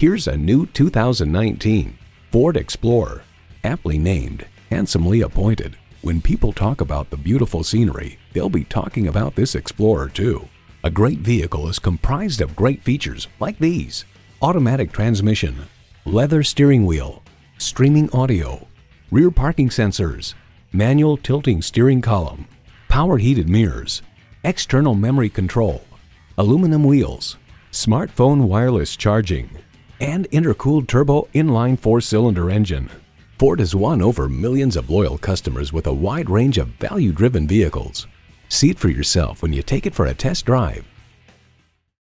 Here's a new 2019 Ford Explorer. Aptly named, handsomely appointed. When people talk about the beautiful scenery, they'll be talking about this Explorer too. A great vehicle is comprised of great features like these: automatic transmission, leather steering wheel, streaming audio, rear parking sensors, manual tilting steering column, power heated mirrors, external memory control, aluminum wheels, smartphone wireless charging, and intercooled turbo inline 4-cylinder engine. Ford has won over millions of loyal customers with a wide range of value-driven vehicles. See it for yourself when you take it for a test drive.